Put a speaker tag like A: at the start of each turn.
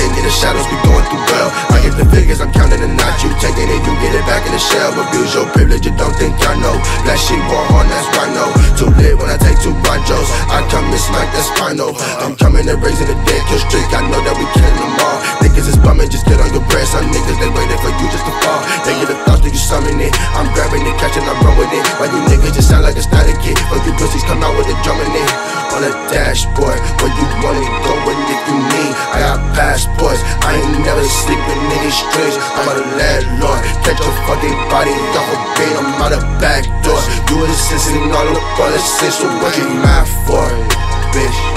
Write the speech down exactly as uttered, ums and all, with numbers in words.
A: in the shadows, we going through well. I get the figures, I'm counting and not you taking it, you get it back in the shell. Abuse your privilege, you don't think I know. Black sheep war hard, that's why I know. Too lit when I take two banjos, I come and smack that spinal. I'm coming and raising the dead, kill streak, I know that we killing them all. Niggas is bumming, just get on your bread. Some niggas, they waiting for you just to fall. They get the thoughts that you summon it, I'm grabbing it, catching, I run with it. Why you niggas just sound like a static kid? But you pussies come out with the drumming it. On a dashboard, where you wanna go and if you need, I got passports. I ain't never sleeping in these streets, I'm a landlord. Catch your fucking body off a beat, I'm out the back door. You assisting all the policies, so what you mad for, bitch?